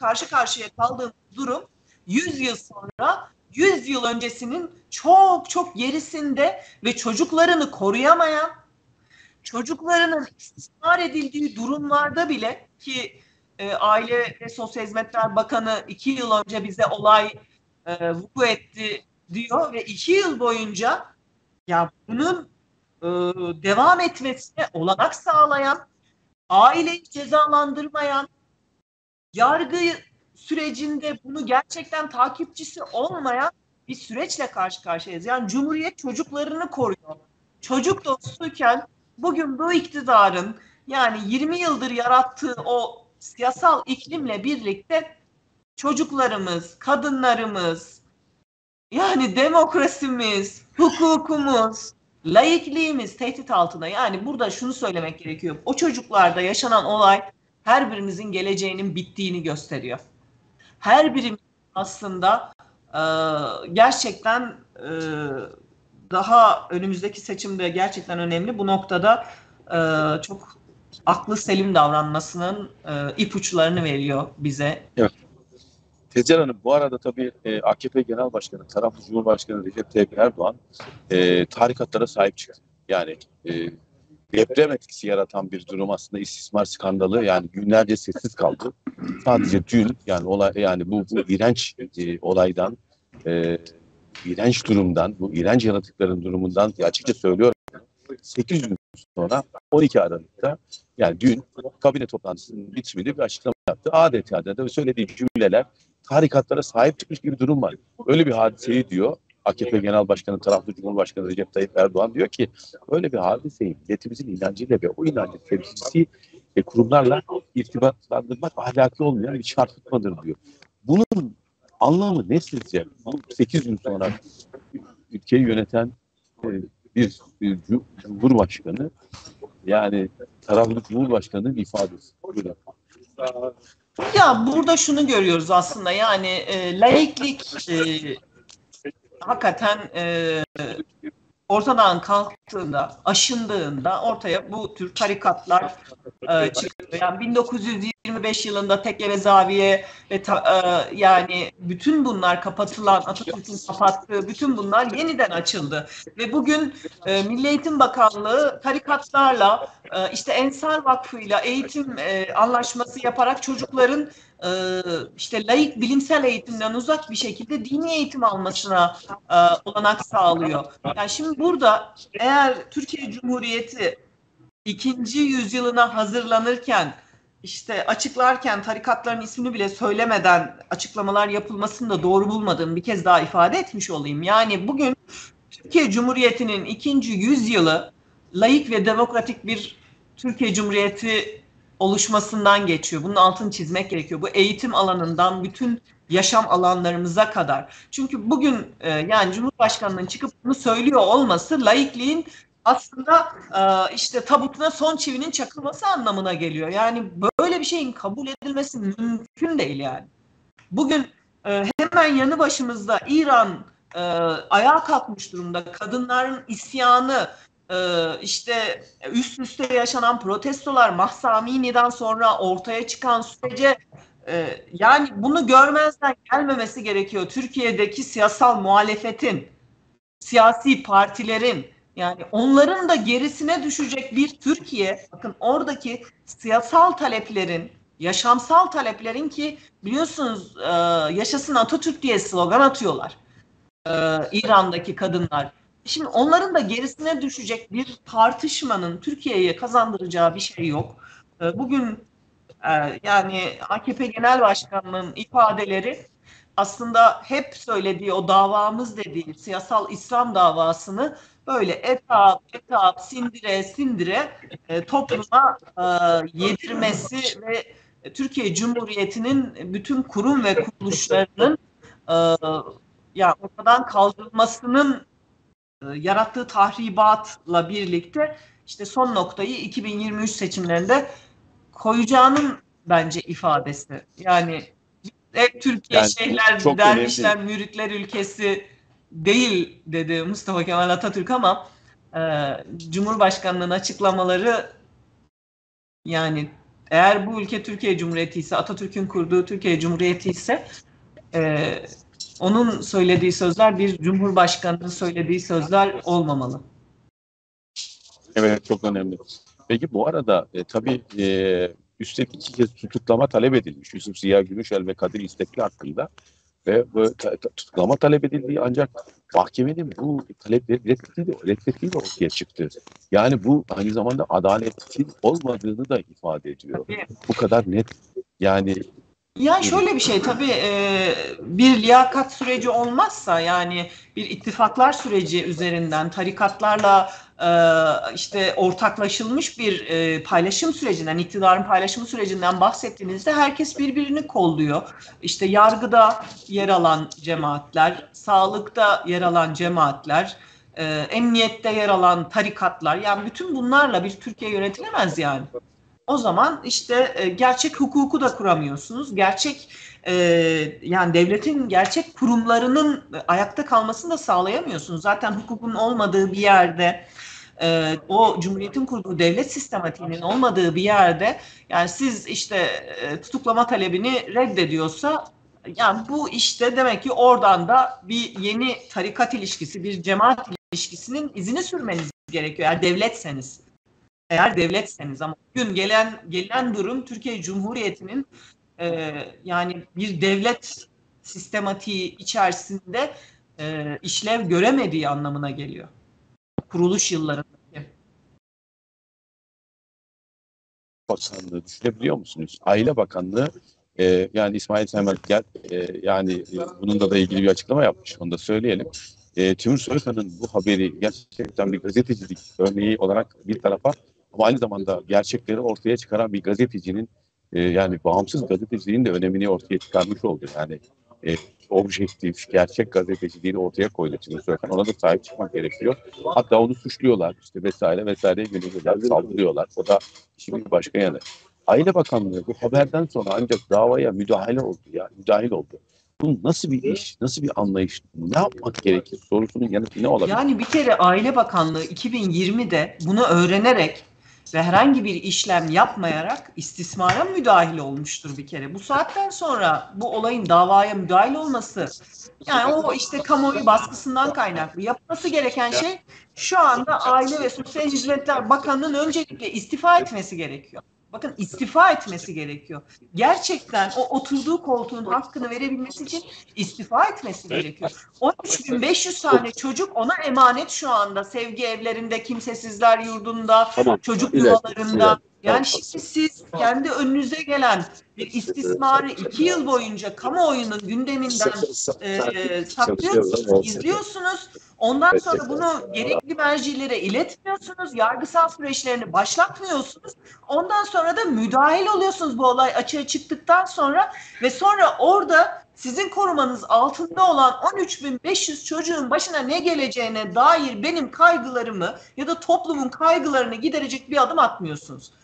karşı karşıya kaldığımız durum 100 yıl sonra 100 yıl öncesinin çok çok gerisinde ve çocuklarını koruyamayan, çocuklarının istismar edildiği durumlarda bile ki Aile ve Sosyal Hizmetler Bakanı 2 yıl önce bize olay vuku etti diyor ve 2 yıl boyunca ya bunun devam etmesine olanak sağlayan, aileyi cezalandırmayan, yargı sürecinde bunu gerçekten takipçisi olmayan bir süreçle karşı karşıyayız. Yani Cumhuriyet çocuklarını koruyor. Çocuk dostuyken bugün bu iktidarın yani 20 yıldır yarattığı o siyasal iklimle birlikte çocuklarımız, kadınlarımız, yani demokrasimiz, hukukumuz, laikliğimiz tehdit altında. Yani burada şunu söylemek gerekiyor. O çocuklarda yaşanan olay her birimizin geleceğinin bittiğini gösteriyor. Her birimiz aslında gerçekten daha önümüzdeki seçimde gerçekten önemli. Bu noktada çok aklı selim davranmasının ipuçlarını veriyor bize. Evet. Tezer Hanım, bu arada tabii AKP Genel Başkanı, taraflı Cumhurbaşkanı Recep Tayyip Erdoğan tarikatlara sahip çıktı. Yani deprem etkisi yaratan bir durum aslında istismar skandalı, yani günlerce sessiz kaldı. Sadece dün yani bu iğrenç olaydan, iğrenç durumdan, bu iğrenç yaratıkların durumundan açıkça söylüyorum. 8 gün sonra 12 Aralık'ta yani dün kabine toplantısının bitiminde bir açıklama yaptı. Adeta da söylediği cümleler tarikatlara sahip çıkmış gibi bir durum var. Öyle bir hadiseyi diyor AKP Genel Başkanı, taraflı Cumhurbaşkanı Recep Tayyip Erdoğan diyor ki öyle bir hadiseyi milletimizin inancıyla ve o inancın temsilcisi kurumlarla irtibatlandırmak ahlaklı olmayan bir çarpıtmadır diyor. Bunun anlamı ne sizce? Bu 8 gün sonra ülkeyi yöneten bir Cumhurbaşkanı, yani taraflı Cumhurbaşkanı'nın ifadesi. Buyurun. Ya burada şunu görüyoruz aslında, yani laiklik hakikaten ortadan kalktığında, aşındığında ortaya bu tür tarikatlar çıkıyor. Yani 1925 yılında Tekke ve Zaviye ve yani bütün bunlar kapatılan, Atatürk'ün kapattığı bütün bunlar yeniden açıldı. Ve bugün Milli Eğitim Bakanlığı tarikatlarla, işte Ensar Vakfı'yla eğitim anlaşması yaparak çocukların işte laik bilimsel eğitimden uzak bir şekilde dini eğitim almasına olanak sağlıyor. Yani şimdi burada eğer Türkiye Cumhuriyeti 2. yüzyılına hazırlanırken, işte açıklarken tarikatların ismini bile söylemeden açıklamalar yapılmasını da doğru bulmadığımı bir kez daha ifade etmiş olayım. Yani bugün Türkiye Cumhuriyeti'nin 2. yüzyılı laik ve demokratik bir Türkiye Cumhuriyeti oluşmasından geçiyor. Bunun altını çizmek gerekiyor. Bu eğitim alanından bütün yaşam alanlarımıza kadar. Çünkü bugün yani Cumhurbaşkanı'nın çıkıp bunu söylüyor olması laikliğin aslında işte tabutuna son çivinin çakılması anlamına geliyor. Yani böyle bir şeyin kabul edilmesi mümkün değil yani. Bugün hemen yanı başımızda İran ayağa kalkmış durumda. Kadınların isyanı, işte üst üste yaşanan protestolar, Mahsa Amini'den sonra ortaya çıkan sürece yani bunu görmezden gelmemesi gerekiyor. Türkiye'deki siyasal muhalefetin, siyasi partilerin, yani onların da gerisine düşecek bir Türkiye, bakın oradaki siyasal taleplerin, yaşamsal taleplerin, ki biliyorsunuz yaşasın Atatürk diye slogan atıyorlar İran'daki kadınlar. Şimdi onların da gerisine düşecek bir tartışmanın Türkiye'ye kazandıracağı bir şey yok. Bugün yani AKP Genel Başkanı'nın ifadeleri aslında hep söylediği o davamız dediği siyasal İslam davasını böyle etap sindire sindire topluma yedirmesi ve Türkiye Cumhuriyeti'nin bütün kurum ve kuruluşlarının yani ortadan kaldırılmasının yarattığı tahribatla birlikte işte son noktayı 2023 seçimlerinde koyacağının bence ifadesi. Yani Türkiye yani şeyhler, dervişler, müritler ülkesi değil dedi Mustafa Kemal Atatürk, ama Cumhurbaşkanlığının açıklamaları yani eğer bu ülke Türkiye Cumhuriyeti ise, Atatürk'ün kurduğu Türkiye Cumhuriyeti ise onun söylediği sözler bir cumhurbaşkanının söylediği sözler olmamalı. Evet, çok önemli. Peki bu arada tabii üstelik 2 kez tutuklama talep edilmiş Yusuf Ziya Gümüşel ve Kadir İstekli hakkında ve bu tutuklama talep edildiği ancak mahkemenin bu talepleri reddettiği de ortaya çıktı. Yani bu aynı zamanda adaletin olmadığını da ifade ediyor. Bu kadar net yani. Ya şöyle bir şey tabii, bir liyakat süreci olmazsa, yani bir ittifaklar süreci üzerinden tarikatlarla işte ortaklaşılmış bir paylaşım sürecinden, iktidarın paylaşımı sürecinden bahsettiğinizde herkes birbirini kolluyor. İşte yargıda yer alan cemaatler, sağlıkta yer alan cemaatler, emniyette yer alan tarikatlar, yani bütün bunlarla bir Türkiye yönetilemez yani. O zaman işte gerçek hukuku da kuramıyorsunuz. Gerçek yani devletin gerçek kurumlarının ayakta kalmasını da sağlayamıyorsunuz. Zaten hukukun olmadığı bir yerde, o Cumhuriyet'in kurduğu devlet sistematiğinin olmadığı bir yerde, yani siz işte tutuklama talebini reddediyorsa, yani bu işte demek ki oradan da bir yeni tarikat ilişkisi, bir cemaat ilişkisinin izini sürmeniz gerekiyor. Eğer devletseniz. Eğer devletseniz, ama bugün gelen durum Türkiye Cumhuriyeti'nin yani bir devlet sistematiği içerisinde işlev göremediği anlamına geliyor. Kuruluş yıllarındaki. Bakanlığı düşünebiliyor musunuz? Aile Bakanlığı yani İsmail Semerker yani bunun da ilgili bir açıklama yapmış. Onu da söyleyelim. Timur Soykan'ın bu haberi gerçekten bir gazetecilik örneği olarak bir tarafa, ama aynı zamanda gerçekleri ortaya çıkaran bir gazetecinin yani bağımsız gazeteciliğin de önemini ortaya çıkarmış oldu. Yani objektif, gerçek gazeteciliğini ortaya koydu Timur Soykan. Ona da sahip çıkmak gerekiyor. Hatta onu suçluyorlar işte vesaire vesaire, yöneliyorlar, saldırıyorlar. O da işin bir başka yanı. Aile Bakanlığı bu haberden sonra ancak davaya müdahale oldu ya, müdahil oldu. Bu nasıl bir iş, nasıl bir anlayış, ne yapmak gerekir sorusunun yanıtı ne olabilir? Yani bir kere Aile Bakanlığı 2020'de bunu öğrenerek ve herhangi bir işlem yapmayarak istismara müdahil olmuştur bir kere. Bu saatten sonra bu olayın davaya müdahil olması, yani o işte kamuoyu baskısından kaynaklı. Yapması gereken şey, şu anda Aile ve Sosyal Hizmetler Bakanı'nın öncelikle istifa etmesi gerekiyor. Bakın, istifa etmesi gerekiyor. Gerçekten o oturduğu koltuğun hakkını verebilmesi için istifa etmesi gerekiyor. 13.500 tane çocuk ona emanet şu anda. Sevgi evlerinde, kimsesizler yurdunda, çocuk yuvalarında. Yani şimdi siz kendi önünüze gelen bir istismarı 2 yıl boyunca kamuoyunun gündeminden saklıyorsunuz, izliyorsunuz. Ondan sonra bunu gerekli mercilere iletmiyorsunuz. Yargısal süreçlerini başlatmıyorsunuz. Ondan sonra da müdahil oluyorsunuz bu olay açığa çıktıktan sonra ve sonra orada sizin korumanız altında olan 13.500 çocuğun başına ne geleceğine dair benim kaygılarımı ya da toplumun kaygılarını giderecek bir adım atmıyorsunuz.